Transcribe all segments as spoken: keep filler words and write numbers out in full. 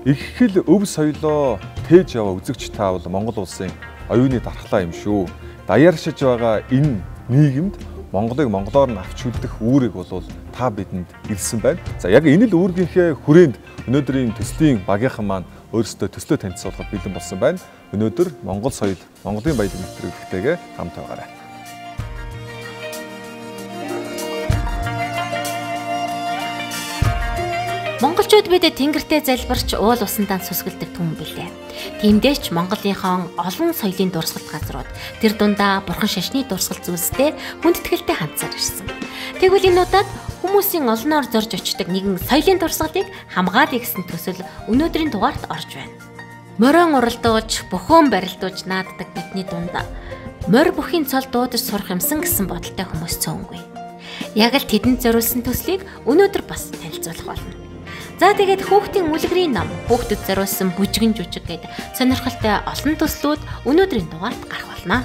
их хэл өв соёлоо тээж яваа үзэгч та бол Монгол улсын оюуны дархлаа юм шүү. Даяаршиж байгаа энэ нийгэмд Монголыг монголоор нь авч үлдэх үүрэг бол та бидэнд ирсэн байна. За яг энэ л үүргийнхээ хүрээнд өнөөдрийн төслийн багийнхан маань өөрсдөө төслөө танилцуулахад бэлэн болсон байна. Өнөөдөр Монгол соёл, Монголын баялаг нэвтрүүлэгтэйгээ хамт байгаарай. Монголчууд бид тэнгэртэй залбирч уул усандаа сүсгэлдэг түмэн билээ. Тиймдээч Монголынхон олон соёлын дурсгалт газрууд тэр дундаа бурхан шашны дурсгал зүйлстэй хүндэтгэлтэй хандсаар ирсэн. Тэгвэл энэ удаад хүмүүсийн олноор зорж очдог нэгэн соёлын дурсгалыг хамгаалъя гэсэн төсөл өнөөдрийн дугаарт орж байна. Морин уралдуулж, бөхөөн барилдуулж нааддаг бидний дунд морь бүхийн цол дуудаж сурах юмсан гэсэн бодолтой хүмүүс цөөнгүй. Яг л тэдэнд зориулсан төслийг өнөөдөр бас танилцуулах болно. За тэгээд хүүхдийн үлгэрийн ном, хүүхдэд зориулсан бүжгэн жүжиг гээд сонирхолтой олон төслүүд өнөөдрийн дугаарт гарах болно.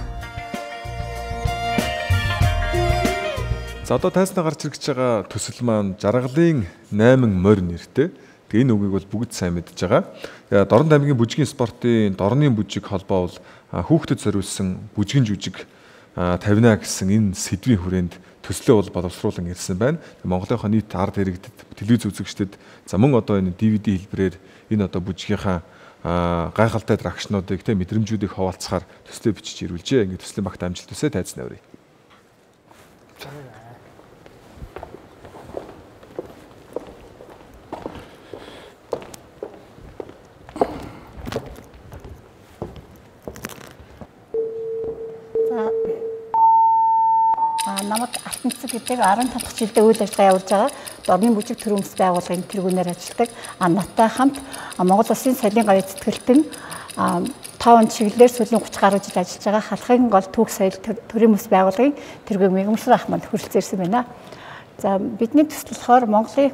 За одоо тайснаа гарч ирж байгаа төсөл маань жаргалын найман морь нэртэй. Тэгээ энэ үгийг бол бүгд сайн мэдж байгаа. Дорн аймгийн бүжгийн спортын дорны бүжиг холбоо бол хүүхдэд зориулсан бүжгэн жүжиг тавина гэсэн энэ сэдвийн хүрээнд төслөө бол боловсруулан ирсэн байна. Монголынхоо нийт ард иргэдэд, телевиз үзэгчдэд за мөн одоо энэ ди ви ди хэлбэрээр энэ одоо бүжгийнхаа гайхалтай драгшнуудыг тэ мэдрэмжүүдийг хуваалцахаар төслөө бичиж ирүүлжээ. Ингээд төслийн багт амжилт хүсье тайцнаа өрье. Намайг Алтанцэг гэдэг арван татах жилдээ үйл ажиллагаа явуулж байгаа дорны бүжиг төрөмс байгууллагын тэргүүнээр ажилладаг Аннатай хамт Монгол Улсын соёлын гавь эзэтгэлтэн таван чиглэлээр сүүлийн гуч гаруй жил ажиллаж байгаа халахын гол түүх соёл төрөмс байгууллагын тэргүүн Мегмсэр Ахмад хүрэлцэн ирсэн байна. За бидний төсөл болохоор Монголын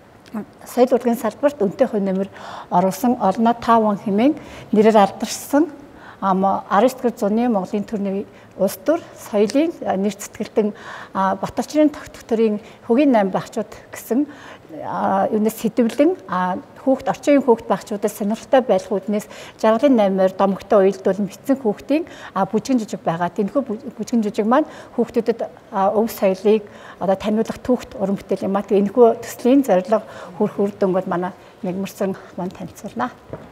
соёл урлагийн салбарт үнэтэй хувь нэмэр оруулсан олноо таван хэмээн нэрээр алдаршсан арван дэх зууны Монголын төрний улс төр соёлын нэр цэцгэлтэн Баторчрын тогтох төрийн хөгийн найм багчууд гэсэн юунаас сэдвлэн хүүхд орчин үеийн хүүхд багчуудад сонирхолтой байх үүднээс жаргалын наймаар домогтой уялдуулан бичсэн хүүхдийн бүжгэн жүжиг байгаа. Тэнхүү бүжгэн жүжиг маань хүүхдүүдэд өв соёлыг одоо таниулах түүхт уран бүтээл юм а. Тэгээ энэхүү төслийн зорилго хүрх үр дүнгууд манай Мегмсэр маань танилцуулна.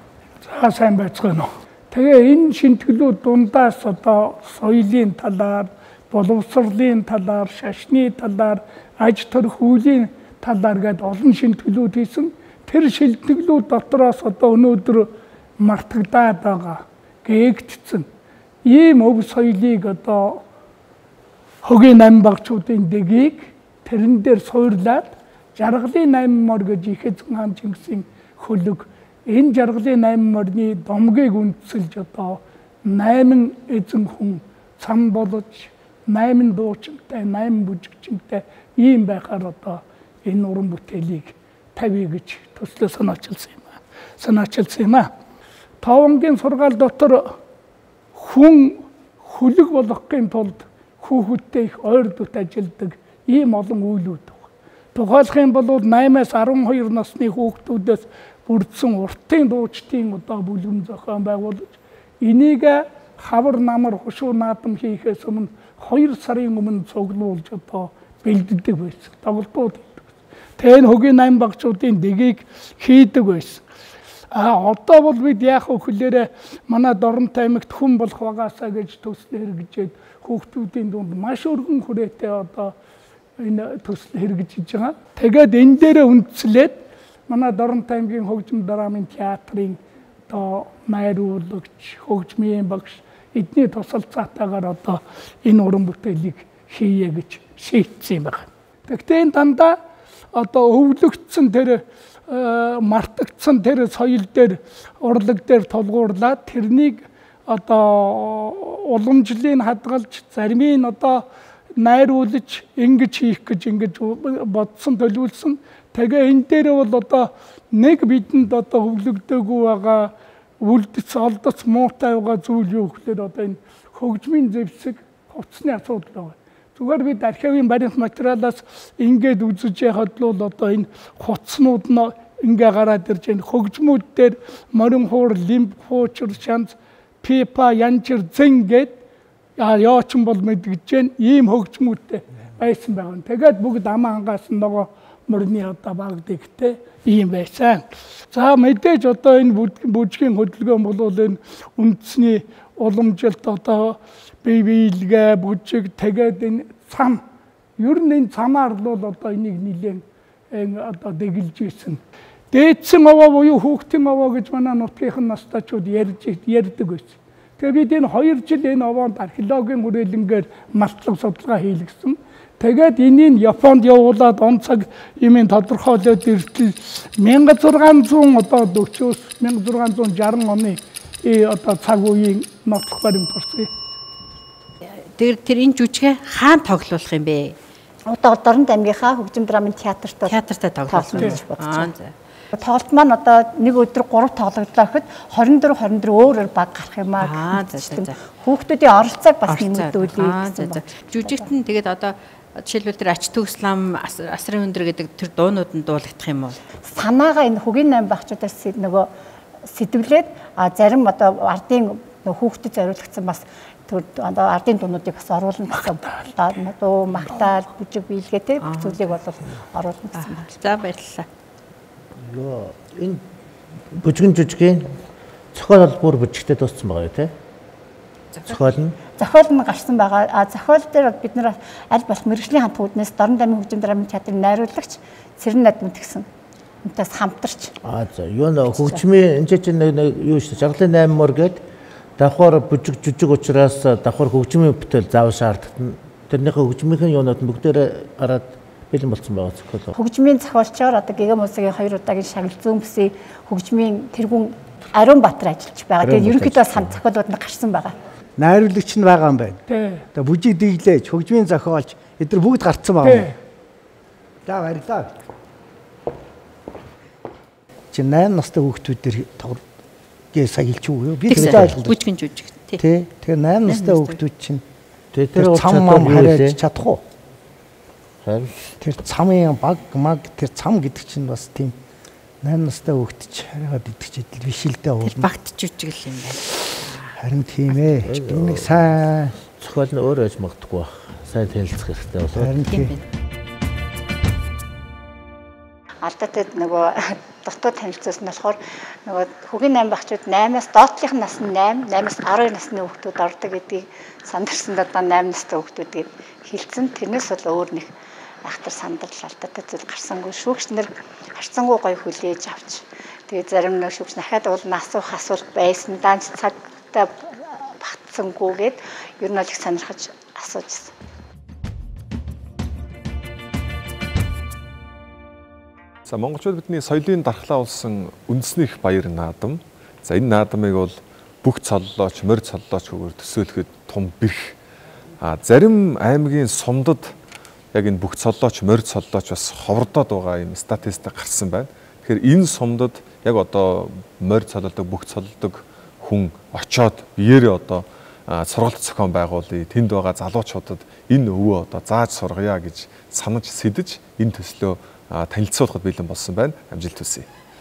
За сайн байцгаана уу. Тэгээ энэ шинтгэлүүд дундаас одоо соёлын талаар, боловсролын талаар, шашны талаар, аж төрх үеийн талаар гээд олон шинтгэлүүд хийсэн. Тэр шинтгэлүүд дотроос одоо өнөөдөр мартагдаад байгаа, гээгдсэн. Ийм өв соёлыг одоо хөгийн найм багчуудын дэгийг тэрэн дээр суурлаад жаргалын найм мор гэж их эзэн хаан Чингисийн хөлөг энэ жаргалын найман морины домгийг үндэслэж одоо найман эзэн хүн цам болж найман дуучинтай, найман бүжигчинтай ийм байхаар одоо энэ уран бүтээлийг тавья гэж төслөө санаачилсан юм аа. Санаачилсан юм аа. Тавангийн сургаал дотор хүн хөлөг болгохын тулд хүүхэдтэй их ойр дут ажилдаг ийм олон үйлүүд байна. Тухайлх юм бол наймаас арван хоёр насны хүүхдүүдээс бүрдсэн уртын дуучдын одоо бүлэм зохион байгуулж энийг хавар намар хушуу наадам хийхээс өмнө хоёр сарын өмнө цуглуулж одоо бэлддэг байсан. Тоглолтууд хийдэг. Тэгээ энэ хөгийн найм багчуудын дэгийг хийдэг байсан. А одоо бол бид яах вэ гэхээр манай Дорнот аймагт хүн болох багаасаа гэж төсөл хэрэгжээд хүүхдүүдийн дунд маш өргөн хүрээтэй одоо энэ төсөл хэрэгжиж байгаа. Тэгээд энэ дээрээ үндслээд манай Дорнот аймгийн хөгжим драмын театрын одоо найруулагч, хөгжмийн багш эдний тусалцаатайгаар одоо энэ уран бүтээлийг хийе гэж шийдсэн юм байна. Тэгтээ энэ дандаа одоо өвлөгдсөн тэр мартагдсан тэр соёл дээр урлаг дээр тулгуурлаад тэрнийг одоо уламжлалыг хадгалж заримыг одоо найруулж ингэж хийх гэж ингэж бодсон төлөвлөсөн. Тэгээ энэ дээр бол одоо нэг бидэнд одоо хөвлөгдөөгүй байгаа үлдэц олдоц муутай байгаа зүйл юу гэхээр одоо энэ хөгжмийн зэвсэг хувцсны асуудал байна. Зүгээр бид архивын баримт материалаас ингээд үзэж яхад л одоо энэ хувцснууд нь ингээ гараад ирж байна. Хөгжмүүд дээр морин хуур, лимб хуучир, шанц, пипа, янчир, зэн гээд яочин бол мэдгэж байна. Ийм хөгжмүүдтэй байсан байгаа. Тэгээд бүгд амаа ангаас нөгөө морины одоо багдэгтэй ийм байсан. За мэдээж одоо энэ бүжгийн хөдөлгөөн бол энэ үндэсний уламжилт одоо бие биелгээ бүжиг тэгээд энэ цам ер нь энэ цамаар л одоо энийг нэлээд одоо дэглэж ирсэн. Дээдсэн овоо буюу хүүхдийн овоо гэж манай нутгийнхан настайчууд ярьж ярьдаг байсан. Тэгээ бид энэ хоёр жил энэ овоонд археологийн хүрээлэнгээр малтлаг судалгаа хийлгэсэн. Тэгээд энийг Японд явуулаад он цаг юмын тодорхойлоод иртэл мянга зургаан зуун одоо дөрвөөс мянга зургаан зуун жарган оны одоо цаг үеийн нотлох баримт болсон. Тэр тэр энэ жүжигээ хаана тоглуулах юм бэ? Одоо Дорнод аймгийнхаа хөгжим драмын театрт театртаа тоглуулсан гэж бодож байна. Тоглолт маань одоо нэг өдөр гурав тоглогдлоо гэхэд хорин дөрөв хорин дөрөв өөр өөр баг гарах юм аа. Хүүхдүүдийн оролцоог бас нэмэгдүүлээ гэсэн байна. Жүжигт нь тэгээд одоо жишээлбэл тэр ач төгслам асрын өндөр гэдэг тэр дуунууд нь дуулагдах юм уу? Санаагаа энэ хөгийн найм багчудаас нөгөө сэтвлээд зарим одоо ардын хүүхдэд зориулагдсан бас тэр одоо ардын дуунуудыг бас оруулна гэсэн дуу, магтаал, бүжиг биелгээ тэр бүх зүйлийг бол оруулна гэсэн байна. За баярлалаа. Йоо энэ бүжгэн жүжигийн зохиол бүр бүжигтэй дууссан байгаа юу те? Зохиол нь зохиол нь гарсан байгаа. А зохиол дээр бид нэр аль болох мэрэгжлийн хамт үүднээс Дорнод аймгийн хөгжим драмын театрын найруулагч Цэрэн Надмын тэгсэн. Энтэс хамтарч. А за юу нэ хөгжмийн энэ чинь юу шүү жаргалын найм мөр гээд давхар бүжиг жүжиг учраас давхар хөгжмийн бүтээл заавал шаардлагатай. Тэрнийхээ хөгжмийн юунууд нь бүгдээрээ гараад бэлэн болсон байгаа зохиол. Хөгжмийн зохиолчоор одоо Гэгэн улсын хоёр удаагийн шагнал зүүн бүсийн хөгжмийн тэргүүн Ариун Баатар ажиллаж байгаа. Тэгээд ерөнхийдөө сан зохиолууд нь гарсан байгаа. Найруулагч нь байгаа юм байна. Одоо бүжиг дэглэж, хөгжмийн зохиолч эдгээр бүгд гарцсан байгаа юм. За баярлалаа. Чи найман настай хүүхдүүд төр тоглож саялч юу? Би тэгж ойлгосон. Бүжгийн жүжиг тий. Тий. Тэгэхээр найман настай хүүхдүүд чинь тэр цам мам хараад чадах уу? Харин тэр цамын баг маг тэр цам гэдэг чинь бас тийм найман настай хүүхдч хараад идэх чидэл биш л дээ уул. Багт жүжиг л юм байна. Харин тийм ээ. Энийг сайн зохиол нь өөрөө аж магадгүй баг. Сайн танилцах хэрэгтэй болов. Харин тийм. Алдаатай нөгөө дотоод танилцуулсан нь болохоор нөгөө хөгийн найм багчууд наймаас доотлих нас нь найман, наймаас арван насны хүүхдүүд ордог гэдгийг сандарсан одоо найман настай хүүхдүүдийг хилцэн тэрнээс бол өөр нэг айхтар сандрал алдаатай зүйл гарсангүй шүүгч нар харцсангүй гоё хүлээж авч тэгээ зарим нэг шүүгч дахиад уулна асуух асуулт байсан данч цагтаа багтсангүйгээд ер нь л их сонирхож асуужсэн. За монголчууд бидний соёлын дархлаа улсан үндэснийх баяр наадам. За энэ наадамыг бол бүх цоллооч, морь цоллооч хөгөр төсөөлөхөд том бэрх. А зарим аймгийн сумдад яг энэ бүх цоллооч, морь цоллооч бас ховордоод байгаа юм статистик гарсан байна. Тэгэхээр энэ сумдад яг одоо морь цоллодог, бүх цоллодог хүн очоод биеэрээ одоо сургалт зохион байгуулъя. Тэнд байгаа залуучуудад энэ өвөө одоо зааж сургая гэж санаж сэдэж энэ төслөө танилцуулахад бэлэн болсон байна. Амжилт хүсье.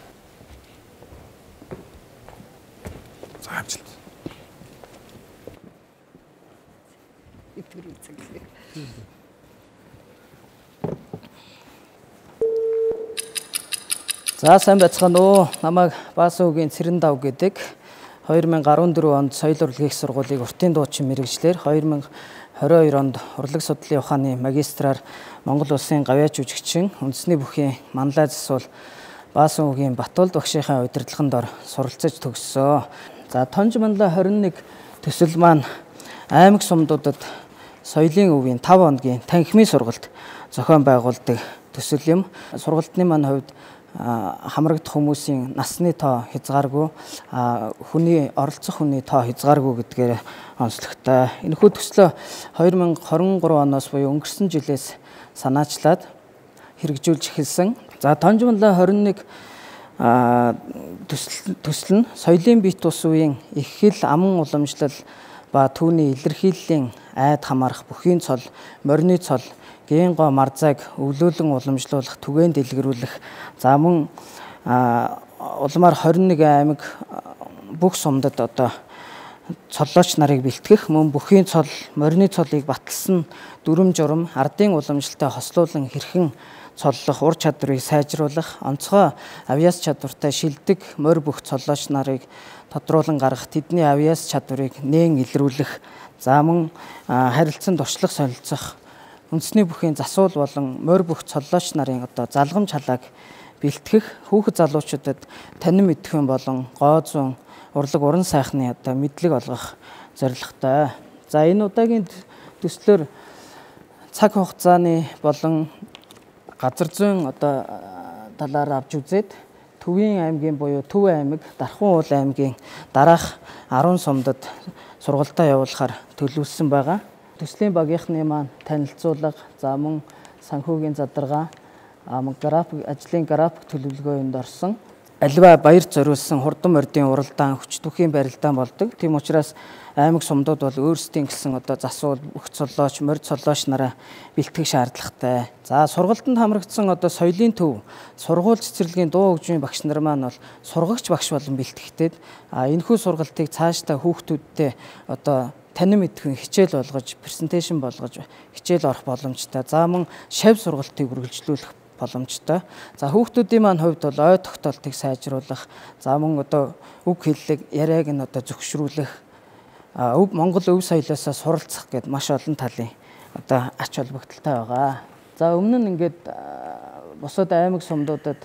За амжилт. За сайн байцгаана уу. Намайг Баасан үгийн Цэрэн Дав гэдэг. хоёр мянга арван дөрөв онд соёл урлагийн сургуулийн уртын дуучин мэргэжлэр хоёр мянга хорин хоёр онд урлаг судлалын ухааны магистраар Монгол улсын гавьяа жүжигчин үндэсний бүхийн манлай засвал Баасан үгийн Батуулд багшийнхаа удирдлаганд ор суралцаж төгссөн. За Тонж манлай хорин нэг төсөл маань аймаг сумдуудад соёлын өвийн тав хоногийн танхимын сургалт зохион байгуулдаг төсөл юм. Сургалтын маань хувьд хамрагдах хүмүүсийн насны тоо хязгааргүй, хүний оролцох хүний тоо хязгааргүй гэдгээр онцлогтой. Энэхүү төслөө хоёр мянга хорин гурав оноос буюу өнгөрсөн жилээс санаачлаад хэрэгжүүлж эхэлсэн. За Тонж манлай хорин нэг төсөл төсөл нь соёлын бит ус үеийн их хэл аман уламжлал ба түүний илэрхийллийн айд хамаарах бүхийн цол, морины цол, гэн гоо марзааг өвлөөлөн уламжлуулах, түгээн дэлгэрүүлэх, за мөн а улмаар хорин нэг аймаг бүх сумдад одоо цоллооч нарыг бэлтгэх, мөн бүхийн цол, морины цолыг баталсан дүрм журам, ардын уламжлалтай хослуулан хэрхэн цоллох, ур чадварыг сайжруулах, онцгой авиас чадвартай шилдэг морь бүх цоллооч нарыг тодруулан гаргах, тэдний авиас чадварыг нээн илрүүлэх, за мөн харилцан туршлах, солилцох, үндэсний бүхийн засуул болон морь бүх цоллооч нарын одоо залгамж халааг бэлтгэх, хүүхэд залуучуудад танин мэдхэн болон гоо зүүн урлаг уран сайхны одоо мэдлэг олгох зорилготой. За энэ удаагийн төслөөр цаг хугацааны болон газар зүйн одоо талаар авч үзээд Төвийн аймгийн буюу Төв аймаг, Дархан уул аймгийн дараах арван сумдад сургалтаа явуулахаар төлөвлөсөн байгаа. Төслийн багийнхны маань танилцуулга, за мөн санхүүгийн задаргаа, график ажлын график төлөвлөгөөнд орсон. Аливаа баяр зориулсан хурдан мордын уралдаан, хүчтүхийн барилдаан болдог. Тийм учраас аймаг сумдууд бол өөрсдийн гэсэн одоо засуул, бүх цоллооч, морь цоллооч нараа бэлтгэх шаардлагатай. За сургалтанд хамрагдсан одоо соёлын төв, сургууль цэцэрлэгийн дуу хөгжмийн багш нар маань бол сургагч багш болон бэлтгэгдээд а энэхүү сургалтыг цаашдаа хүүхдүүдтэй одоо танин мэдхэн хичээл болгож, презентацийн болгож хичээл орох боломжтой. За мөн шавь сургалтыг үргэлжлүүлэх боломжтой. За хүүхдүүдийн маань хувьд бол ой тогтоолтыг сайжруулах, за мөн одоо үг хэллэг, яриаг нь одоо зөвшрүүлэх, өв Монгол өв соёлоосоо суралцах гэд маш олон талын одоо ач холбогдолтой байгаа. За өмнө нь ингээд бусад аймаг сумдуудад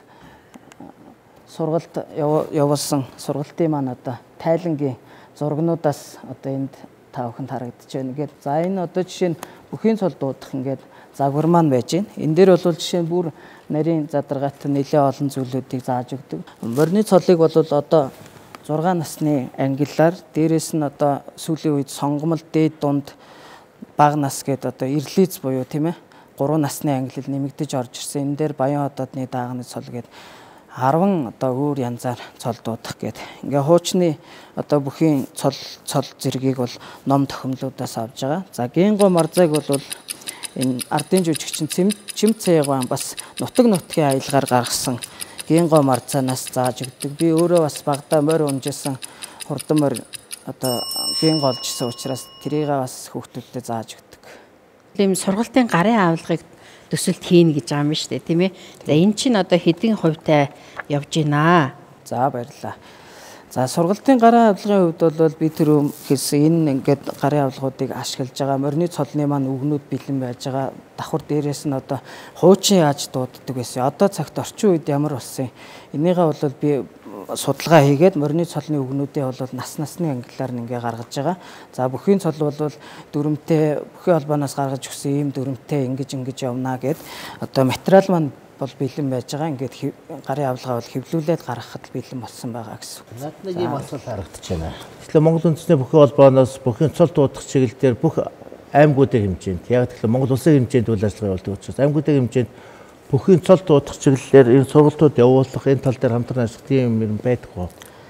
сургалт явуулсан сургалтын маань одоо тайлангийн зургнуудаас одоо энд та бүхэнд харагдаж байна. Ингээд за энэ одоо жишээ нь бүхийн цол дуудах ингээд загвар маань байж байна. Энэ дээр бол жишээ нь бүр нарийн задаргаатай нэлээд олон зүйлүүдийг зааж өгдөг. Морины цолыг бол одоо зургаан насны ангиллаар, дээрээс нь одоо сүүлийн үед сонгомол, дээд дунд, бага нас гэдэг одоо ирлиз буюу тийм ээ гурван насны ангиллал нэмэгдэж орж ирсэн. Энэ дээр Баян хотоодны даагны цол гэдэг арван одоо өөр янзаар цол дуудах гэдэг. Ингээ хуучны одоо бүхийн цол цол зэргийг бол ном тохиомлуудаас авж байгаа. За Генго марзаг бол энэ ардын жүжигчин Чим Цэйгван бас нутаг нутгийн аялгаар гаргасан Генго марцанаас зааж өгдөг. Би өөрөө бас багада морь унжсэн хурдан морь одоо генго олжсэн учраас тэрийг бас хүүхдүүдэд зааж өгдөг. Ийм сургалтын гарын авалгыг төсөлд хийнэ гэж байгаа юм шүү дээ, тийм ээ. За энэ чинь одоо хэдийн хувьтай явж байна. За баярлалаа. За сургалтын гарын авалгын хувьд бол би тэр хэлсэн энэ ингээд гарын авалгуудыг ашиглаж байгаа морины цолны маань үгнүүд бэлэн байж байгаа. Давхар дээрээс нь одоо хуучин яаж дууддаг байсан. Одоо цагт орчин үед ямар болсон. Энийгээ бол би судалгаа хийгээд морины цолны үгнүүдээ бол нас насны ангиллаар ингээ гаргаж байгаа. За бүхийн цол бол дүрмтэй бүхийн холбооноос гаргаж өгсөн ийм дүрмтэй ингэж ингэж явна гэд одоо материал маань бол бэлэн байж байгаа. Ингээд гарын авалгаа бол хэвлүүлээд гаргахад бэлэн болсон байгаа гэсэн. Наад нэг юм асуулт харагдаж байна. Тэгэхээр Монгол үндэсний бүхийн холбооноос бүхийн цол дуудах чиглэлээр бүх аймагуудын хэмжээнд яг тэгэхээр Монгол улсын хэмжээнд үйл ажиллагаа явуулдаг учраас аймагуудын хэмжээнд бүхийн цол дуудах чиглэлээр энэ сургалтууд явуулах энэ тал дээр хамтран ажиллах тийм юм байдаг уу?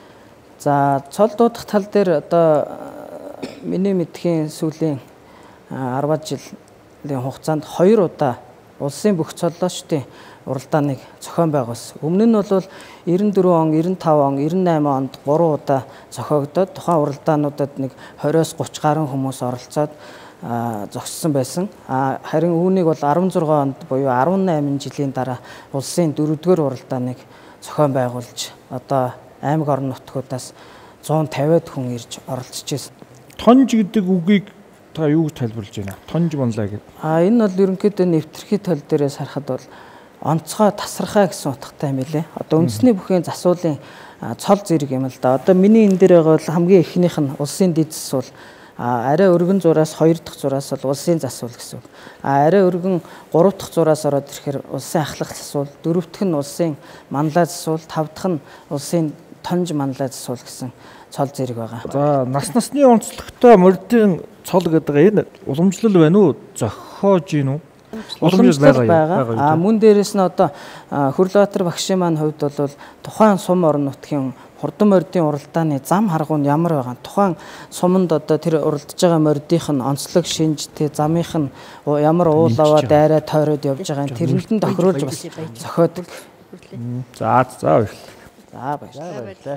За цол дуудах тал дээр одоо миний мэдхийн сүүлийн арваад жилийн хугацаанд хоёр удаа улсын бүх цоллоочдын уралдааныг зохион байгуулсан. Өмнө нь бол девяносто дөрвөн он, девяносто таван он, девяносто восемь онд гурван удаа зохиогдоод тухайн уралдаануудад нэг двадцоос гуравч гаруй хүмүүс оролцоод зогссон байсан. Харин үүнийг бол арван зургаан онд буюу арван найман жилийн дараа улсын дөрөвдүгээр уралдааныг зохион байгуулж одоо аймаг орон нутгуудаас зуун тавиад хүн ирж оролцож байсан. Тонж гэдэг үгийг та юу гэж тайлбарлаж байна? Тонж манлаа гэдэг. А энэ бол ерөнхийдөө нэвтрхий тол дээрээс харахад бол онцгой тасархаа гэсэн утгатай юм лээ. Одоо үндэсний бүхийн засуулын цол зэрэг юм л да. Одоо миний энэ дээр байгаа бол хамгийн ихнийх нь улсын дэд засуул. А арай өргөн зураас хоёр дахь зураас бол улсын засуул гэсэн үг. А арай өргөн гурав дахь зураас ороод ирэхээр улсын ахлах засуул, дөрөв дэх нь улсын манлай засуул, тав дахь нь улсын тонж манлай засуул гэсэн цол зэрэг байгаа. За нас насны онцлогтой мордын цол гэдэг энэ уламжлал байна уу? Зохиож гин үү? Уламжлал байгаа. А мөн дээрээс нь одоо Хөрлөбаатар багшийн маань хувьд бол тухайн сум орон нутгийн хурдан мордын уралдааны зам харгуй нь ямар байгаа. Тухайн суманд одоо тэр уралдаж байгаа мордынх нь онцлог шинж, тэ замынх нь ямар уул аваад дайраа тойроод явж байгаа. Тэрэнд нь тохируулж бас зохиодог. хүрлээ. За за баярлалаа. За баярлалаа.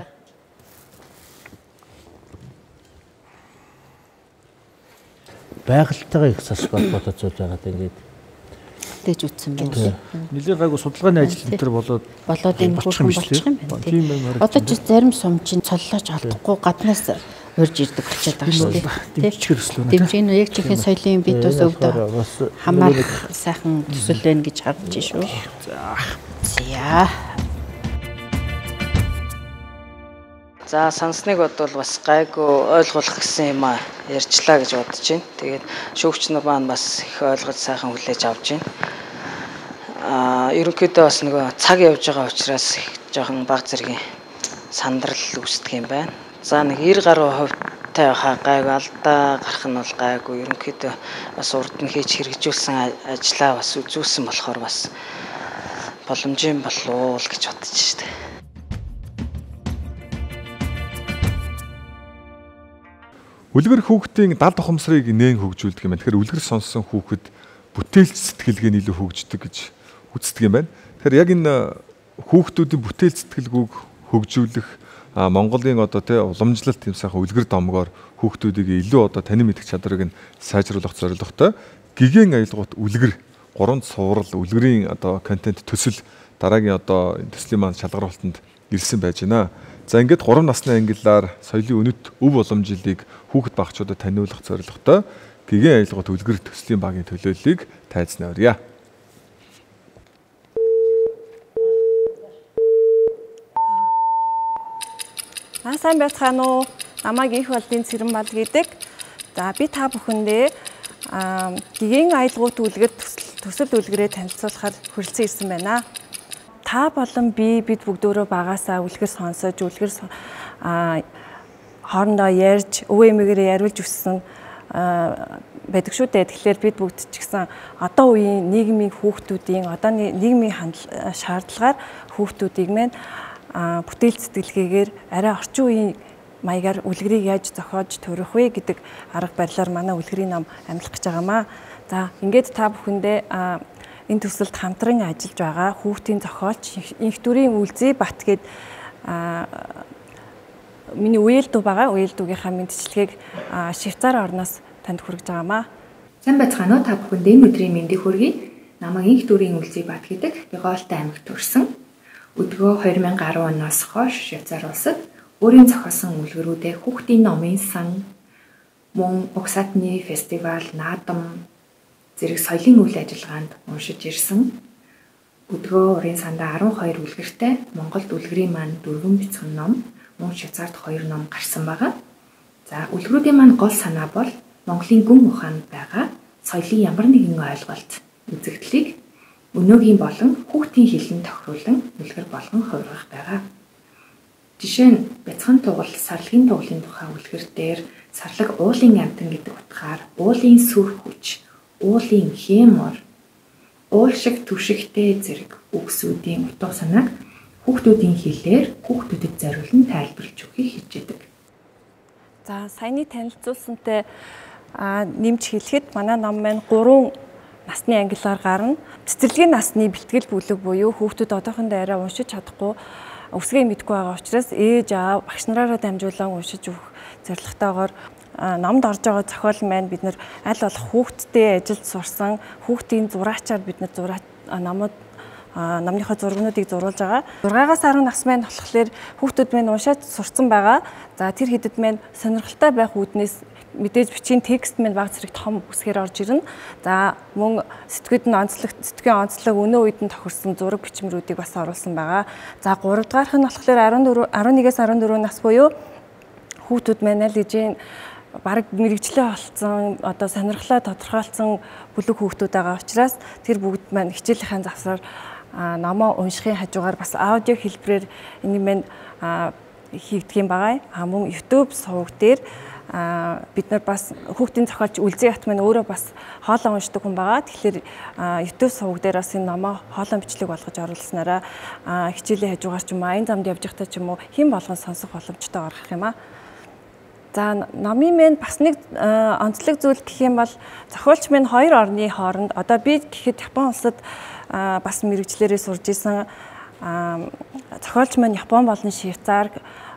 Байгальтайгаа их засаг холбоотой зүйл байгаад ингээд тэгж үтсэн байна. Нэлээд гайгүй судалгааны ажил энэ төр болоод болоод энэ хөрхөн болчих юм байна. Тийм байна. Одоо ч зарим сум чинь цоллооч олдохгүй гаднаас урьж ирдэг болчиход байгаа шүү дээ. Дэмжчихэр өслөө. Дэмжин нь яг чихэн соёлын бие тус өвдө хамаарах сайхан төсөл байна гэж харж шүү. За. За. За сансныг бодвол бас гайгүй ойлгуулах гэсэн юм а ярьчлаа гэж бодож байна. Тэгээд шүүгч нар маань бас их ойлгож сайхан хүлээж авч байна. Аа ерөнхийдөө бас нөгөө цаг явж байгаа учраас их жоохон баг зэргийн сандрал үүсдэг юм байна. За нэг девяносто гаруй хувьтай хаа гайгүй алдаа гарах нь бол гайгүй ерөнхийдөө бас урд нь хийж хэрэгжүүлсэн ажлаа бас үзүүлсэн болохоор бас боломжийн болов уу гэж бодож байна. Үлгэр хүүхдийн дал тухамсрыг нээн хөгжүүлдэг юм байна. Тэгэхээр үлгэр сонссон хүүхэд бүтээлч сэтгэлгээ илүү хөгждөг гэж үздэг юм байна. Тэгэхээр яг энэ хүүхдүүдийн бүтээл сэтгэлгүйг хөгжүүлэх Монголын одоо тий уламжлалт юм сайхан үлгэр домгоор хүүхдүүдийг илүү одоо танин мэдэх чадрыг нь сайжруулах зорилготой гигэн аялгуут үлгэр гурван цуврал үлгэрийн одоо контент төсөл дараагийн одоо төслийн маань шалгаруулалтанд ирсэн байж байна. За ингээд гурван насны ангиллаар соёлын үнэт өв уламжлалыг хүүхэд багчуудад таниулах зорилготой гигэн аялгуут үлгэр төслийн багийн төлөөллийг тайзнаа өрье. Аа сайн байцгаана уу? Намайг их болдын Цэрэнбал гэдэг. За би та бүхэндээ гигэн аялгуут үлгэр төсөл үлгэрээ танилцуулахаар хүрэлцэн ирсэн байна. Та болон би бид бүгдөө багасаа үлгэр сонсож, үлгэр хоорондоо ярьж, өвөө эмээгээр яриулж өссөн байдаг шүү дээ. Тэгэхээр бид бүгд ч гэсэн одоо үеийн нийгмийн хүүхдүүдийн, одоо нийгмийн шаардлагаар хүүхдүүдийг мэн бүтээл сэтгэлгээгээр арай орчин үеийн маягаар үлгэрийг яаж зохиож төрөх вэ гэдэг арга барилаар манай үлгэрийн ном амьдлах гэж байгаамаа. За ингээд та бүхэндээ энэ төсөлд хамтран ажиллаж байгаа хүүхдийн зохиолч инх дүрийн Үлзий Бат гээд миний үеэл дүү байгаа. Үеэл дүүгийнхаа мэдчилгээг Швейцар орноос танд хүргэж байгаамаа. Сайн байцгаана уу? Та бүхэнд энэ өдрийн мэндийг хүргэе. Намайг инх дүрийн Үлзий Бат гэдэг. Би Гоолтай аймагт төрсөн. Өдгөө две тысячи десять оноос хойш Швейцар улсад өөрийн зохиосон үлгэрүүдээ хүүхдийн номын сан, мөн угсаатны фестивал, наадам зэрэг соёлын үйл ажиллагаанд уншиж ирсэн. Өдгөө урын сандаа twelve үлгэртэй Монголд үлгэрийн маань дөрвөн бяцхан ном, мөн Швейцарт хоёр ном гарсан байгаа. За үлгэрүүдийн маань гол санаа бол Монголын гүн ухаанд байгаа соёлын ямар нэгэн ойлголт, үзэгдлийг өнөөгийн болон хүүхдийн хэлэн тохируулан үлгэр болгон хувиргах байгаа. Жишээ нь бяцхан тугал сарлагын тугалын тухай үлгэр дээр сарлаг уулын амтан гэдэг утгаар уулын сүр хүч, уулын хэмор, уул шиг түшигтэй зэрэг үгсүүдийн утга санааг хүүхдүүдийн хэлээр хүүхдүүдэд зориулан тайлбарлаж өгөхийг хичээдэг. За саяны танилцуулсантай нэмж хэлэхэд манай ном маань гурван насны ангиллаар гарна. Цэцэрлэгийн насны бэлтгэл бүлэг буюу хүүхдүүд одоохондоо арай уншиж чадахгүй, өвсгөө мэдгүй байгаа учраас ээж аав багш нараараа дамжуулан уншиж өгөх зорилготойгоор номд орж байгаа зохиол маань бид нар аль болох хүүхдтэй ажилд сурсан, хүүхдийн зураачаар бид нар зураа номод номынхоо зургнуудыг зурулж байгаа. six-аас ten нас маань болохоор хүүхдүүд маань уншаад сурцсан байгаа. За тэр хэдэд маань сонирхолтой байх үүднээс мэдээж бичгийн текст маань баг зэрэг том үсгээр орж ирнэ. За мөн сэтгүүд нь онцлог сэтгүүн онцлог өнөө үед нь тохирсон зураг бичмэрүүдийг бас оруулсан байгаа. За гурав дахь нь болохоор eleven-ээс fourteen нас буюу хүүхдүүд маань аль хэзээ бараг мэрэгчлээ олцсон, одоо сонирхлоо тодорхойлцсон бүлэг хүүхдүүд байгаа учраас тэр бүгд маань хичээлийн завсраар номоо уншихын хажуугаар бас аудио хэлбэрээр энийг маань хийгдэх юм байгаа. А мөн YouTube суваг дээр бид нар бас хүүхдийн зохиолч Үлзий Бат маань өөрөө бас хоолоо уншдаг хүн байгаа. Тэгэхээр YouTube суваг дээр бас энэ номоо хоолоо бичлэг болгож оруулснараа хичээлийн хажуугаар ч юм уу аян замд явж байхдаа ч юм уу хэн болгон сонсох боломжтой гаргах юм аа. За номын маань бас нэг онцлог зүйл гэх юм бол зохиолч маань хоёр орны хооронд одоо би гэхэд Япон улсад бас мэрэгчлэрээ сурж исэн зохиолч маань Япон болон Швейцар,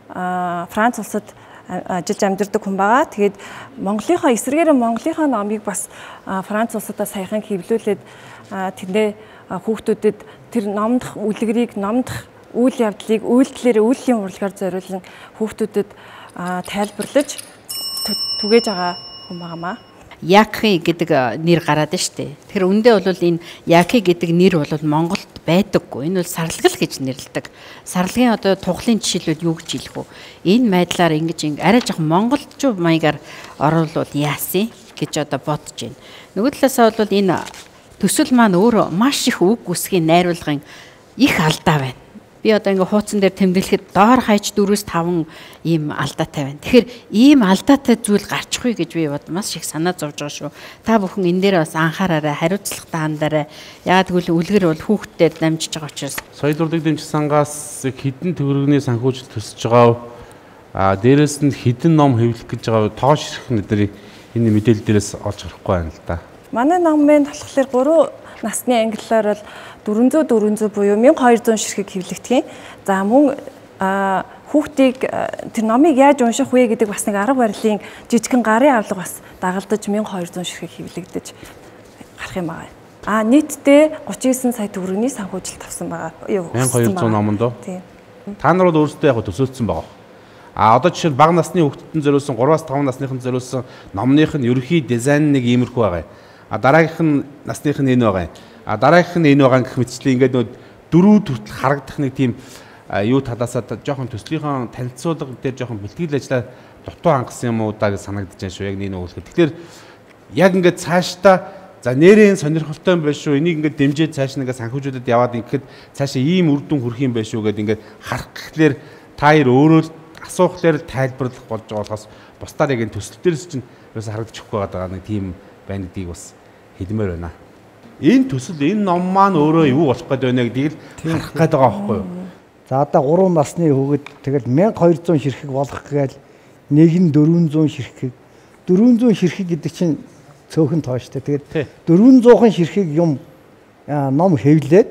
Франц улсад ажиллаж амьдардаг хүн байгаа. Тэгээд Монголынхоо эсрэгээр Монголынхоо номыг бас Франц улсадаа саяхан хэвлүүлээд тэндээ хүүхдүүдэд тэр номдох үлгэрийг, номдох үйл явдлыг үйлдэлээр үйллийн урлагаар зориулсан хүүхдүүдэд тайлбарлаж түгээж байгаа хүн байгаамаа. Яки гэдэг нэр гараад нь штэ. Тэгэхээр үндэ бол энэ Яки гэдэг нэр бол Монголд байдаггүй. Энэ бол сарлагал гэж нэрлэдэг. Сарлагын одоо тухлын жишээлүүд юу гэж хэлэх вэ? Энэ байдлаар ингэж арай жоохон монголчуу маягаар оруулууд яасан гэж одоо бодож байна. Нөгөө талаасаа бол энэ төсөл маань өөрөө маш их үг үсгийн найруулгын их алдаа байна. Би одоо ингээ хуудсан дээр тэмдэглэхэд доор хаяж дөрвөөс таван ийм алдаатай байна. Тэгэхээр ийм алдаатай зүйл гарчихгүй гэж би бод маш их санаа зовж байгаа шүү. Та бүхэн энэ дээр бас анхаараарай, хариуцлагатай хандаарай. Яагаад гэвэл үлгэр бол хүүхдэд дамжиж байгаа учраас. Соёл урлаг дэмжих сангаас хэдэн төгрөгийн санхүүжилт төсөж байгаа. А дээрэс нь хэдэн ном хэвлэх гэж байгаа. Тоош ирэх нэдрийг энэ мэдээлэл дээрээс олж харахгүй байна л да. Манай номын болохоор гурван насны ангиллаар бол дөрвөн зуун дөрвөн зуун буюу мянга хоёр зуун ширхэг хэвлэгдэх юм. За мөн хүүхдийг тэр номыг яаж унших вэ гэдэг бас нэг арга барилын жижигхэн гарын авлага бас дагалдаж мянга хоёр зуун ширхэг хэвлэгдэж гарах юм байна. А нийтдээ гучин девять сая төгрөгийн санхүүжилт авсан байгаа. мянга хоёр зуун номонд. Тийм. Та нар бол өөрсдөө яг төсөөлсөн байгаа. А одоо жишээ нь бага насны хүүхдэд зориулсан гураваас таван насныхан зориулсан номных нь ерөнхий дизайн нэг иймэрхүү байгаа. А дараагийнх нь насных нь энэ байгаа. А дараагийнх нь энэ байгаа гэх мэтчлээ ингээд нөө дөрөв төртөл харагдах нэг тийм юу талаасаа жоохон төслийнхөө танилцуулга дээр жоохон бэлтгэл ажиллаа дутуу хангасан юм уу даа гэж санагдаж байна шүү. Яг нэг нөөлөхөд. Тэгэхээр яг ингээд цаашдаа за нэрийн сонирхолтой юм байна шүү. Энийг ингээд дэмжиж цааш нэгээ санхүүжүүлээд яваад ингээд цаашаа ийм үр дүн хүрэх юм байна шүү гэдээ ингээд харах гэхлээр та хоёр өөрөө асуухлаар тайлбарлах болж байгаа болохоос бусдаар яг энэ төсөл дээрс чинь ерөөсө харагдчихгүй байгаа нэг тийм байна гэдгийг бас хэлмээр байна. Энэ төсөл энэ ном маань өөрөө юу болох гээд байна гэдгийг харах гээд байгаа байхгүй юу? За одоо гурван насны хүүхэд тэгэл мянга хоёр зуун ширхэг болох гээл нэг нь дөрвөн зуун ширхэг. дөрвөн зуун ширхэг гэдэг чинь цөөхөн тооштой. Тэгээд дөрвөн зуун ширхэг юм ном хэвлээд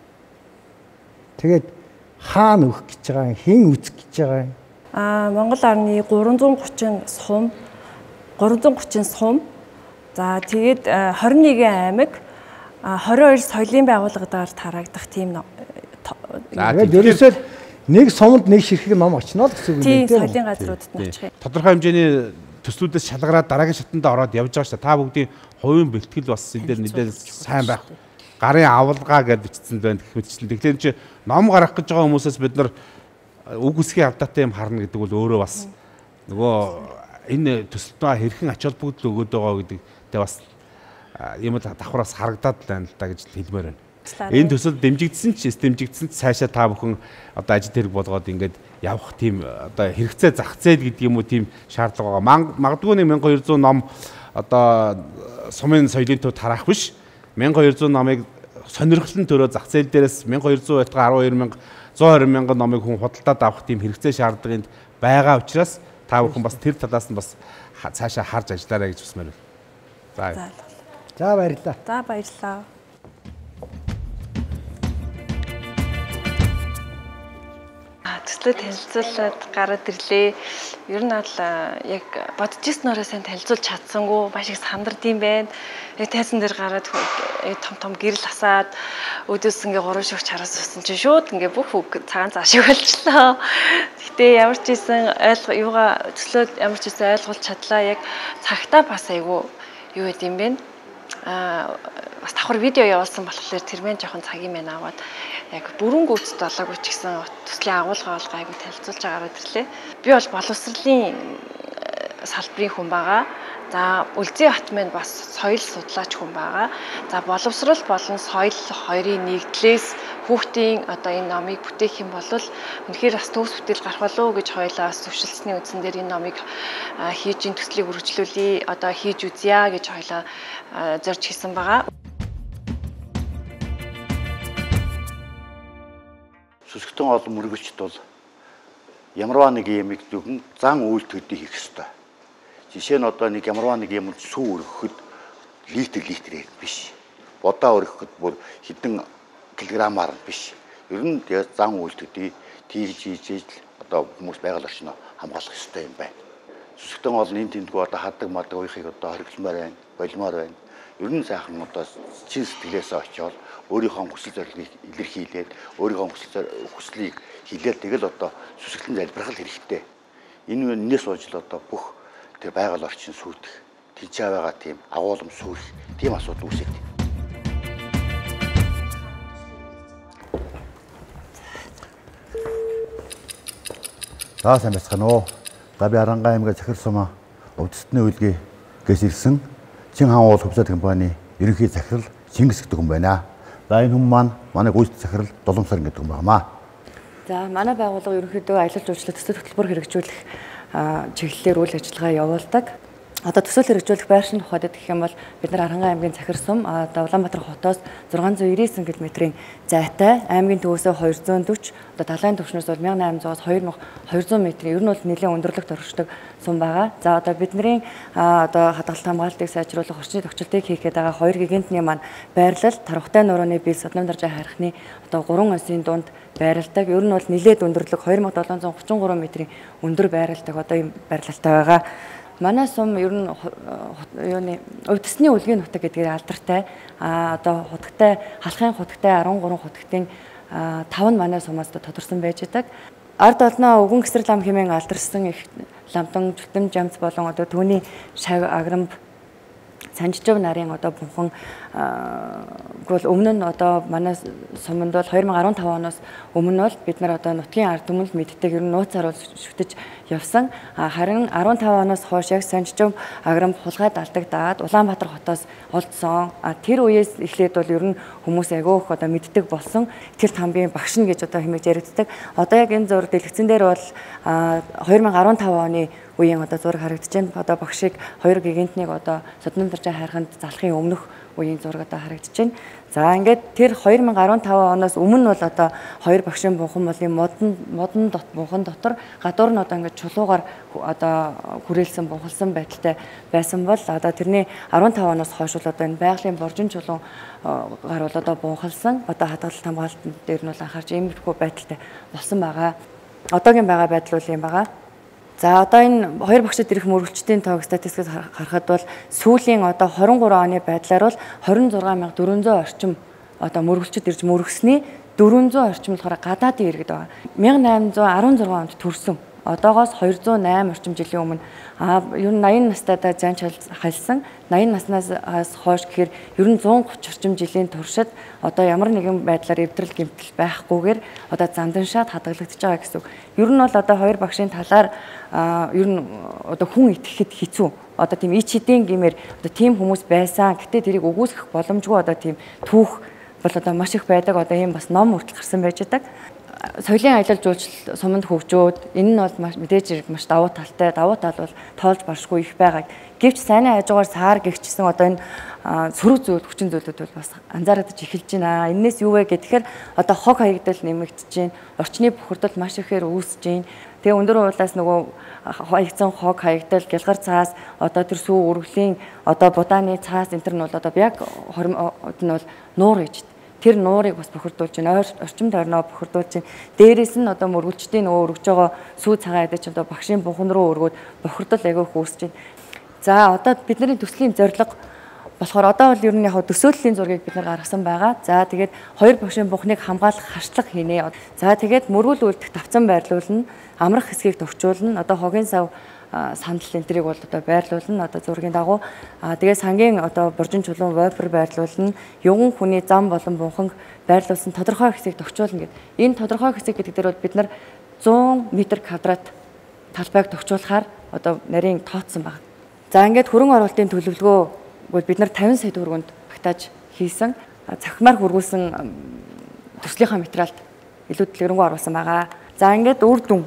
тэгээд хаана өгөх гэж байгаа юм, хэн үзэх гэж байгаа юм? Аа Монгол орны гурван зуун гучин сум, гурван зуун гучин сум. За тэгээд хорин нэгэн аймаг, хорин хоёр соёлын байгууллагуудаар тараагдах тийм ном. Тэгээд ерөөсөө нэг сумд нэг ширхэг ном очно л гэсэн үг юм тийм соёлын газруудад нь очих юм. Тодорхой хэмжээний төслүүдээс шалгараад дараагийн шатанд ороод явж байгаа шүү. Та бүгдийн хувийн бэлтгэл бас энэ дээр мэдээ сайн байх. Гарын авалгаа гэж бичсэн байна гэх мэтчлэн. Тэгэхээр чи ном гаргах гэж байгаа хүмүүсээс бид нар үг үсгийн алдаатай юм харна гэдэг бол өөрөө бас нөгөө энэ төсөлтөө хэрхэн ач холбогдол өгöd байгаа гэдэгтэй бас юм давхраас харагдаад байна л да гэж хэлмээр байна. Энэ төсөл дэмжигдсэн ч дэмжигдсэн ч цаашаа та бүхэн одоо ажил хэрэг болгоод ингээд явах тийм одоо хэрэгцээ зах зээл гэдэг юм уу тийм шаардлага байгаа. Магадгүй нэг мянга хоёр зуун ном одоо сумын соёлын төв тараах биш. мянга хоёр зуун номыг сонирхлын төрөө зах зээл дээрээс мянга хоёр зуун байтугай арван хоёр мянга зуун хорин мянган номыг хүн худалдаад авах тийм хэрэгцээ шаардлагыг байгаа учраас та бүхэн бас тэр талаас нь бас цаашаа харж ажиллаарай гэж хүсмээр байна. За. За баярлалаа. За баярлалаа. Төслөө танилцуулаад гараад ирлээ. Ер нь бол яг бодож ирснээрээ сайн танилцуулж чадсангүй маш их сандард юм байна. Яг тайзан дээр гараад том том гэрэл асаад өдөөс ингээ гурван шогч хараас усан чинь шууд ингээ бүх үг цагаан цааш болчихлоо. Гэтэ ямар ч ийсэн ойлгоо юугаа төслөө ямар ч ийсэн ойлгуулж чадлаа. Яг цагтаа бас айгүй юу гэд юм бэ? Аа бас давхар видео явуулсан болохоор тэрмэн жоохон цагийн мэн аваад яг бүрэн гүйцэд болоогүй ч гэсэн төслийн агуулга болгоо айгүй танилцуулж байгаараа тэрлээ. Би бол боловсролын салбарын хүн байгаа. За Үлзий хот маань бас соёл судлаач хүн байгаа. За боловсрол болон соёл хоёрын нэгдлээс хүүхдийн одоо энэ номыг бүтээх юм бол үнэхээр бас төгс бүтээл гарах болов уу гэж хоёлаа бас зөвшөлдсөний үндсэн дээр энэ номыг хийж ин төслийг үргэлжлүүлье. Одоо хийж үзье гэж хоёлаа зорж хийсэн байгаа. Сүсгтэн олон мөргөлчд бол ямарваа нэг юмыг зөвхөн зан үйлдэлүүдийг хийх ёстой. Жишээ нь одоо нэг ямарваа нэг юм сүү өргөхөд литр литрээр биш. Бодоо өргөхөд бүр хэдэн килограммаар биш. Ер нь тэгээд зан үйлдэлүүдийг тийж ийж одоо хүмүүс байгаль орчноо хамгаалах хэрэгтэй юм байна. Сүсгтэн олон энэ тэмдгүү одоо хаддаг мадаг уяхыг одоо хоригдмаар байна, болимоор байна. Ер нь сайхан одоо чин сэтгэлээсээ очиод өөрийнхөө хүсэл зорилгыг илэрхийлээд өөрийнхөө хүсэл хүслийг хилээд тэгэл одоо сүсгэлэн залбирах хэрэгтэй. Энэ үнээс ууж л одоо бүх тэр байгаль орчин сүйдэх, тэнцээ байгаа тийм агуулм сүрэх тийм асуудал үүсэт. За сайн байцгаана уу. За би Арангаа аймгийн Захир сумаа өвдөстний үйлгийн гээш ирсэн Чин хаан уул хувьсаад компани ерөнхий захирал Чингис гэдэг хүн байна. За энэ хүн маань манай гүйцэтгэх захирал Доломсар гэдэг хүн байна. За манай байгууллага ерөнхийдөө аялал жуулчлал төсөл хөтөлбөр хэрэгжүүлэх чиглэлээр үйл ажиллагаа явуулдаг. Одоо төсөл хэрэгжүүлэх байршин тухайд гэх юм бол бид нар Арангаа аймгийн Захир сум одоо Улаанбаатар хотоос зургаан зуун девять км-ийн зайтай, аймгийн төвөөсөө хоёр зуун дөрвөн, одоо далайн түвшнээс бол мянга айман зуунаас хоёр зуун метрийн ер нь бол нэлээд өндөрлөгт оршдог сум байгаа. За одоо бидний одоо хадгалалт хамгаалтыг сайжруулах, орчны тохиолдлыг хийх гээд байгаа хоёр гигантны маань байрлал Тархтай нурууны бил Содном даржаа хайрхны одоо гурван осын дунд байрладаг. Ер нь бол нэлээд өндөрлөг хоёр мың долоон зуун гучин гурван метрийн өндөр байрладаг одоо ийм байрлалтай байгаа. Манай сум ер нь юуны өвдөсний үлгийн нутаг гэдгээр алдартай. А одоо хутагтай халахын хутагтай арван гурван хутагтын тав нь манай сумаас тодорсон байж байдаг. Ард олноо өвгөн гэсрэл лам хэмээн алдарсан их ламтан зүтэм жамц болон одоо түүний шав аграмб Санжижав нарын одоо бунхан гол өмнө нь одоо манай суманд бол хоёр мың арван тав оноос өмнө бол бид нар одоо нутгийн ард түмэнд мэддэг ер нь нууцаар бол шүтэж явсан. Харин арван тав оноос хойш яг Санжижав аграм хулгай далдагдаад Улаанбаатар хотоос олдсон. Тэр үеэс эхлээд бол ер нь хүмүүс агиох одоо мэддэг болсон. Тэр тамбийн багш нь гэж одоо хэмээж яригддаг. Одоо яг энэ зураг дэлгэцэн дээр бол хоёр мың арван тав оны үеийн одоо зураг харагдаж байна. Одоо багшийг хоёр гигантныг одоо Содном даржаа хайрханд залахын өмнөх үеийн зураг одоо харагдаж байна. За ингээд тэр хоёр мың арван тав оноос өмнө бол одоо хоёр багшийн бунхан болын модон модон дот бунхан дотор гадуур нь одоо ингээд чулуугаар одоо хүрээлсэн бунхалсан байдалтай байсан бол одоо тэрний арван тав оноос хойш бол одоо энэ байгалийн боржин чулуун гар бол одоо бунхалсан одоо хадгалалт хамгаалтанд дээр нь бол анхаарч иймэрхүү байдалтай болсон байгаа. Одоогийн байгаа байдал бол юм байгаа. За одоо энэ хоёр багшид ирэх мөрөгчдийн тоог статистикээс харахад бол сүүлийн одоо хорин гурван оны байдлаар бол хорин зургаан мянга дөрвөн зуун орчим одоо мөрөгчд ирж мөрөгсний дөрвөн зуун орчим болохоор гадаадын иргэд байгаа. мянга найман зуун арван зургаан онд төрсөн. Одоогоос хоёр зуун найман орчим жилийн өмнө а ер нь наян настайдаа занч хайлсан. наян наснаас хойш гэхээр ер нь зуун гучин орчим жилийн туршид одоо ямар нэгэн байдлаар эвдрэл гэмтэл байхгүйгээр одоо занданшаад хадгалагдаж байгаа гэсэн үг. Ер нь бол одоо хоёр багшийн талаар ер нь одоо хүн итгэхэд хэцүү. Одоо тийм ич хэдийн гэмээр одоо тийм хүмүүс байсан. Гэтэ тэрийг үгүйсгэх боломжгүй одоо тийм түүх бол одоо маш их байдаг. Одоо ийм бас ном хүртэл гарсан байж байгаа. Соёлын аялал жуулчлал суманд хөгжөөд энэ нь бол мэдээж маш давуу талтай. Давуу тал бол тоолж баршгүй их байгаа. Гэвч сайн хажуугаар саар гихчсэн одоо энэ сөрөг зүйл хүчин зүйлүүд бол бас анзаарагдаж эхэлж байна. Энээс юу вэ гэхээр одоо хог хаягдал нэмэгдэж байна. Орчны бохирдол маш ихээр үүсэж байна. Тэгээ өндөр уулаас нөгөө хаягдсан хог хаягдал, гялгар цаас, одоо тэр сүү өргөлийн одоо будааны цаас энэ төр нь бол одоо яг хоримод нь бол нуур гэж. Тэр нуурыг бас бохирдуулж байна. Орчим тойрноо бохирдуулж байна. Дээрээс нь одоо мөргөлчдийн нөгөө өргөж байгаа сүү цагаан эдэж одоо багшийн бунхан руу өргөөд бохирдол агиох үүсэж байна. За одоо бидний төслийн зорилго болохоор одоо бол ер нь яг төсөөллийн зургийг бид нар гаргасан байгаа. За тэгээд хоёр багшийн бунхныг хамгаалах хашлага хийнэ. За тэгээд мөргөл үлдэх давцан байрлуулна, амрах хэсгийг товчуулна. Одоо хогийн сав сандал энтрийг бол одоо байрлуулна одоо зургийн дагуу. Аа тэгээ сангийн одоо боржин чулуун войпер байрлуулна. Юган хүний зам болон бунханг байрлуулсан тодорхой хэсгийг товчуулна гэд. Энэ тодорхой хэсэг гэдэг дээр бол бид нар зуун метр квадрат талбайг товчуулахаар одоо нарийн тооцсон байна. За ингээд хөрөн оруулалтын төлөвлөгөө бол бид нар тавин сая төгрөгөнд багтааж хийсэн. Цахимаар хөргүүлсэн төслийнхаа материалд илүү дэлгэрэнгүй оруулсан байгаа. За ингээд үр дүн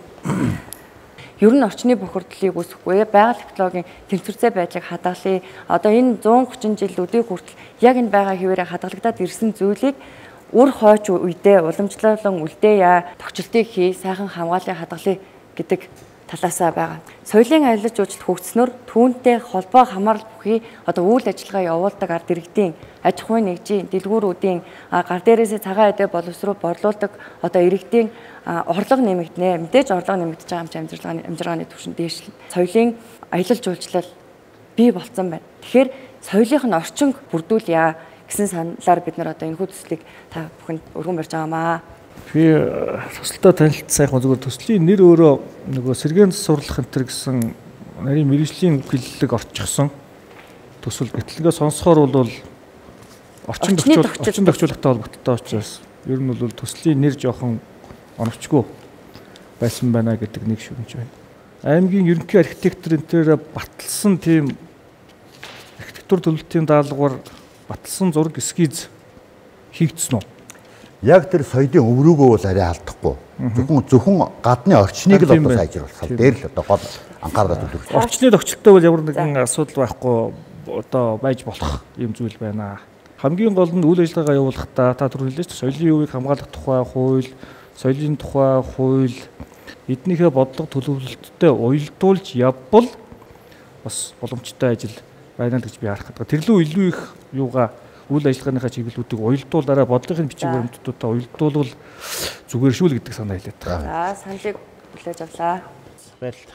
ер нь орчны бохирдлыг үүсгэхгүй байгаль технологийн тэнцвэртэй байдлыг хадгалъя. Одоо энэ зуун гучин жил өдийг хүртэл яг энэ байгаа хിവэрэ хадгалагдаад ирсэн зүйлийг үр хойч үедээ уламжлалан үлдээе, тохиолтыг хий, сайхан хамгааллыг хадгалъя гэдэг талаасаа байгаа. Соёлын аялал жуулчлал хөгжснөөр түүнтэй холбоо хамаарал бүхий одоо үйл ажиллагаа явуулдаг ард иргэдийн аж ахуйн нэгжийн дэлгүүрүүдийн гар дээрээсээ цагаан эдээ боловсруу борлуулдаг одоо иргэдийн орлого нэмэгдэнэ. Мэдээж орлого нэмэгдэж байгаа юм чи амжилтгааны амжилтгааны түвшин дээшлэн. Соёлын аялал жуулчлал бий болцсон байна. Тэгэхээр соёлынх нь орчинг бүрдүүлъя гэсэн саналаар бид нар одоо энэхүү төслийг та бүхэнд өргөн барьж байгаамаа. Би төсөлтөө танилцсан сайхан зүгээр төслийн нэр өөрөө нөгөө сэргээн сурлах энтер гэсэн нарийн мэргэжлийн хэллэг орчихсон төсөл гэтлэгээ сонсохоор бол орчин тохиолдол орчин тохиолдолтой холбогдолтой учраас ер нь бол төслийн нэр жоохон оновчгүй байсан байна гэдэг нэг шүмж байна. Аймгийн ерөнхий архитектор энтер баталсан тийм архитектур төлөвлөлтийн даалгавар баталсан зураг эскиз хийгдсэн үү? Яг тэр соёлын өврөөгөө бол арай алдахгүй. Зөвхөн зөвхөн гадны орчныг л одоо сайжруулсан. Дээр л одоо гол анхаарал төвлөрч. Орчны тохиолдолтой бол ямар нэгэн асуудал байхгүй одоо байж болох юм зүйл байна. Хамгийн гол нь үйл ажиллагаа явуулахдаа та түр хэлж соёлын юуг хамгаалах тухай хууль, соёлын тухай хууль эднийхээ бодлого төлөвлөлтөд уялдуулж явбал бас боломжтой ажил байна л гэж би харах гэдэг. Тэр лүү илүү их юугаа үйл ажиллагааныхаа чиглэлүүдийг уялдуулаараа бодлогын бичиг баримтуудаа уялдуулвал зүгээр шүү л гэдэг санаа хэлээд байгаа. За саналыг хүлээж авлаа. Баярлалаа.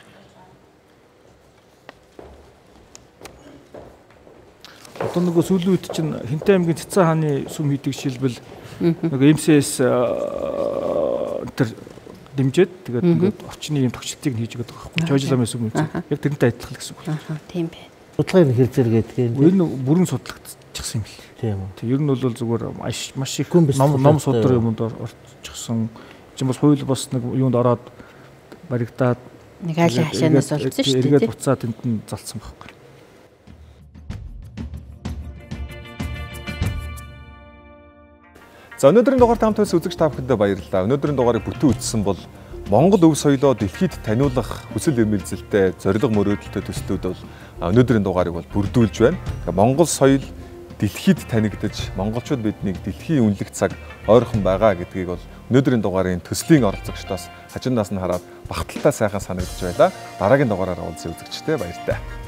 Одоо нөгөө сүүлийн үед чинь Хинтээ аймгийн Цэцэн хааны сүм хийдэг жишээлбэл нөгөө эм си эс тэр дэмжиж тэгээд ингээд орчны юм тогтчлтыг хийж өгöd байгаа байхгүй. Жожил амын сүм үү. Яг тэрнтэй адилхан гэсэн үг. Аа тийм бай. Судалгааны хэлзэр гэдэг юм. Энэ бүрэн судлагдчихсан юм бэл. Тийм үү. Тэг ер нь бол зүгээр маш их ном ном судар юмд орчихсон. Чинь бас хууль бас нэг юунд ороод баригдаад нэг айлын хашаанаас олцсон шүү дээ. Эргээд буцаад тэнд нь залцсан байхгүй. За өнөөдрийн дугаарт хамтдаа үзэгч та бүхэндээ баярлалаа. Өнөөдрийн дугаарыг бүтэн үзсэн бол Монгол өв соёлоо дэлхийд таниулах хүсэл эрмэлзэлтэй зорилго мөрөөдөлтэй төслүүд бол өнөөдрийн дугаарыг бол бүрдүүлж байна. Монгол соёл дэлхийд танигдаж, монголчууд биднийг дэлхийн үнэлэх цаг ойрхон байгаа гэдгийг бол өнөөдрийн дугаарын төслийн оролцогчдоос хажуунаас нь хараад багталтай сайхан санагдж байлаа. Дараагийн дугаараар уулзъя үзэгчтэй баяртай.